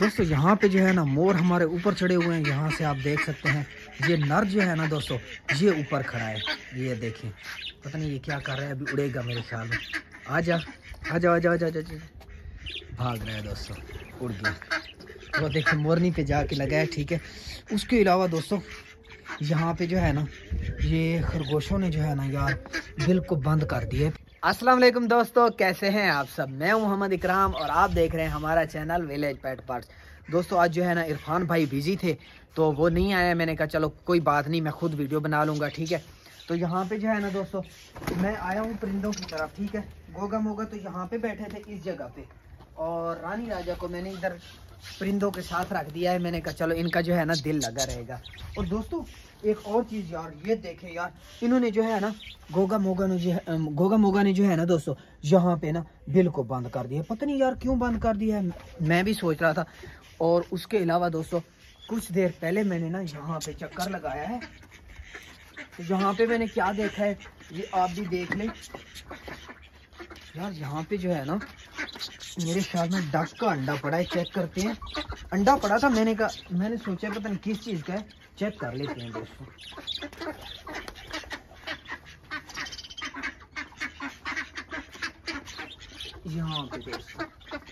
दोस्तों यहाँ पे जो है ना मोर हमारे ऊपर चढ़े हुए हैं। यहाँ से आप देख सकते हैं ये नर जो है ना दोस्तों ये ऊपर खड़ा है। ये देखें, पता नहीं ये क्या कर रहा है, अभी उड़ेगा मेरे ख्याल में। आजा आजा आजा आजा आजा, भाग रहा है दोस्तों, उड़ गया। तो देखिए मोरनी पे जाके लगा है, ठीक है। उसके अलावा दोस्तों यहाँ पे जो है ना ये खरगोशों ने जो है ना यार दिल को बंद कर दिया है। अस्सलाम वालेकुम दोस्तों, कैसे हैं आप सब? मैं हूं मोहम्मद इकराम और आप देख रहे हैं हमारा चैनल विलेज पेट पार्ट्स। दोस्तों आज जो है ना इरफान भाई बिजी थे तो वो नहीं आया। मैंने कहा चलो कोई बात नहीं, मैं खुद वीडियो बना लूँगा, ठीक है। तो यहाँ पे जो है ना दोस्तों मैं आया हूँ परिंदों की तरफ, ठीक है। गोगा मोगा तो यहाँ पे बैठे थे इस जगह पे, और रानी राजा को मैंने इधर परिंदों के साथ रख दिया है। मैंने कहा चलो इनका जो है ना दिल लगा रहेगा। और दोस्तों एक और चीज़ यार, ये देखें यार, इन्होंने जो है ना गोगा मोगा ने जो है ना दोस्तों यहाँ पे ना बिल को बंद कर दिया। पता नहीं यार क्यों बंद कर दिया है, मैं भी सोच रहा था। और उसके अलावा दोस्तों कुछ देर पहले मैंने ना यहाँ पे चक्कर लगाया है, तो यहाँ पे मैंने क्या देखा है ये आप भी देख लें यार। यहाँ पे जो है ना मेरे ख्याल में डक का अंडा पड़ा है, चेक करते हैं। अंडा पड़ा था, मैंने सोचा पता नहीं किस चीज़ का है, चेक कर लेते हैं दोस्तों। यहाँ पे दोस्तों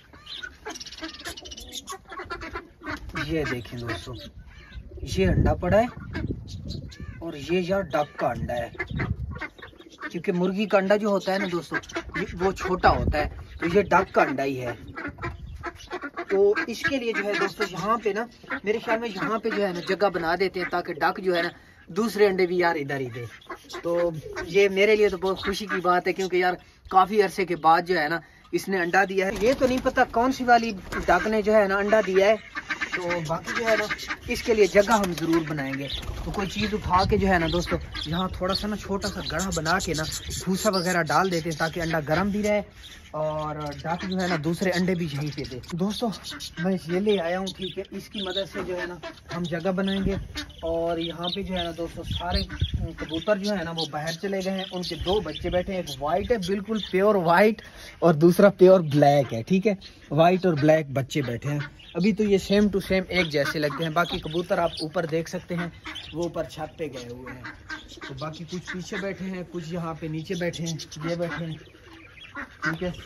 ये देखें दोस्तों, ये अंडा पड़ा है और ये यार डक का अंडा है। क्योंकि मुर्गी का अंडा जो होता है ना दोस्तों वो छोटा होता है, तो ये डक का अंडा ही है। तो इसके लिए जो है दोस्तों यहाँ पे ना मेरे ख्याल में यहाँ पे जो है ना जगह बना देते हैं ताकि डक जो है ना दूसरे अंडे भी यार इधर ही दे। तो ये मेरे लिए तो बहुत खुशी की बात है, क्योंकि यार काफ़ी अरसे के बाद जो है ना इसने अंडा दिया है। ये तो नहीं पता कौन सी वाली डक ने जो है ना अंडा दिया है, तो बाकी जो है ना इसके लिए जगह हम ज़रूर बनाएंगे। तो कोई चीज़ उठा के जो है ना दोस्तों यहाँ थोड़ा सा ना छोटा सा गड्ढा बना के ना भूसा वगैरह डाल देते हैं ताकि अंडा गर्म भी रहे और डक जो है ना दूसरे अंडे भी यहीं पे दे। दोस्तों मैं ये ले आया हूँ, ठीक है। इसकी मदद से जो है ना हम जगह बनाएंगे। और यहाँ पे जो है ना दोस्तों सारे कबूतर जो है ना वो बाहर चले गए हैं। उनके दो बच्चे बैठे हैं, एक वाइट है बिल्कुल प्योर वाइट और दूसरा प्योर ब्लैक है, ठीक है। वाइट और ब्लैक बच्चे बैठे हैं। अभी तो ये सेम टू सेम एक जैसे लगते हैं। बाकी कबूतर आप ऊपर देख सकते हैं, वो ऊपर छत पे गए हुए हैं। तो बाकी कुछ पीछे बैठे हैं, कुछ यहाँ पे नीचे बैठे हैं, ये बैठे हैं, ठीक है।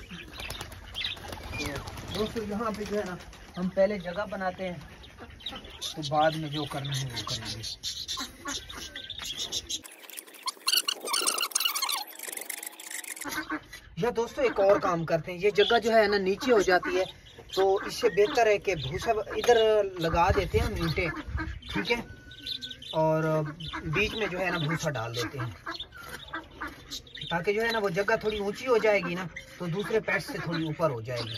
तो दोस्तों यहाँ पे जो है ना हम पहले जगह बनाते हैं, तो बाद में जो करना है वो करेंगे। या दोस्तों एक और काम करते हैं, ये जगह जो है ना नीचे हो जाती है, तो इससे बेहतर है कि भूसा इधर लगा देते हैं हम ईंटें, ठीक है। और बीच में जो है ना भूसा डाल देते हैं ताकि जो है ना वो जगह थोड़ी ऊंची हो जाएगी ना, तो दूसरे पेट्स से थोड़ी ऊपर हो जाएगी।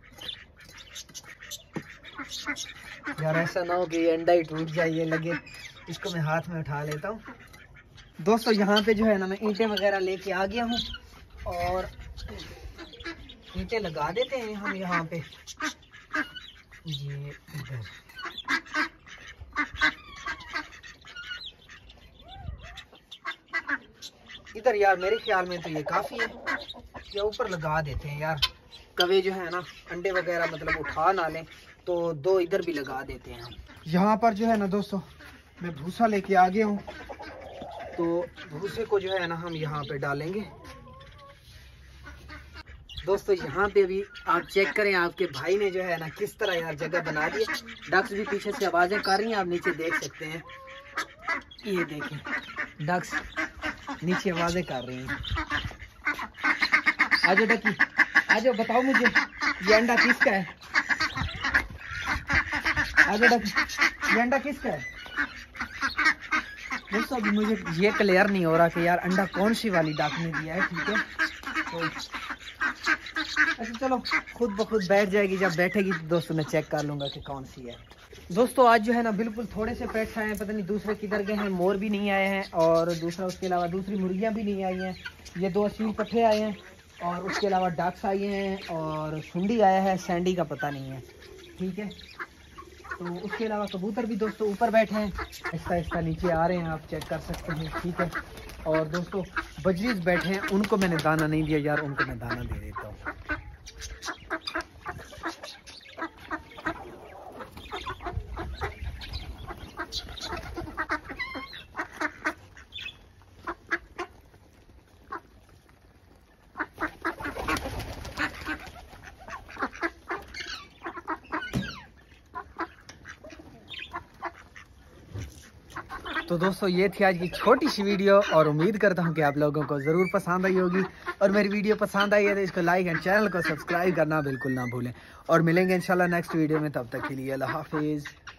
यार ऐसा ना हो कि ये अंडा ही टूट जाए, ये लगे। इसको मैं हाथ में उठा लेता हूँ। दोस्तों यहाँ पे जो है ना मैं ईंटें वगैरह लेके आ गया हूँ और ईंटें लगा देते हैं हम यहाँ पे। ये इधर यार मेरे ख्याल में तो ये काफ़ी है, या ऊपर लगा देते हैं यार। कवे जो है ना अंडे वगैरह मतलब उठा ना लें, तो दो इधर भी लगा देते हैं हम। यहाँ पर जो है ना दोस्तों मैं भूसा लेके आ गया हूँ, तो भूसे को जो है ना हम यहाँ पे डालेंगे। दोस्तों यहाँ पे भी आप चेक करें, आपके भाई ने जो है ना किस तरह यार जगह बना दी है। डक्स भी पीछे से आवाज़ें कर रही हैं, आप नीचे देख सकते हैं। ये देखें डक्स नीचे आवाज़ें कर रही हैं। आजो डकी, आजो बताओ मुझे ये अंडा किसका है? आजो डकी, ये अंडा किसका है? दोस्तों अभी मुझे ये क्लियर नहीं हो रहा कि यार अंडा कौन सी वाली डक ने दिया है, ठीक है। तो अच्छा चलो खुद ब खुद बैठ जाएगी, जब बैठेगी तो दोस्तों मैं चेक कर लूँगा कि कौन सी है। दोस्तों आज जो है ना बिल्कुल थोड़े से पेट्स आए हैं, पता नहीं दूसरे किधर गए हैं। मोर भी नहीं आए हैं और दूसरा उसके अलावा दूसरी मुर्गियाँ भी नहीं आई हैं। ये दो असील पट्टे आए हैं और उसके अलावा डक्स आई हैं और सुंडी आया है, सैंडी का पता नहीं है, ठीक है। तो उसके अलावा कबूतर भी दोस्तों ऊपर बैठे हैं, आहिस्ता आहिस्ता नीचे आ रहे हैं, आप चेक कर सकते हैं, ठीक है। और दोस्तों बजरीज बैठे हैं, उनको मैंने दाना नहीं दिया यार, उनको मैं दाना दे देता हूँ। तो दोस्तों ये थी आज की छोटी सी वीडियो और उम्मीद करता हूँ कि आप लोगों को ज़रूर पसंद आई होगी। और मेरी वीडियो पसंद आई है तो इसको लाइक एंड चैनल को सब्सक्राइब करना बिल्कुल ना भूलें। और मिलेंगे इंशाल्लाह नेक्स्ट वीडियो में, तब तक के लिए अल्लाह हाफिज़।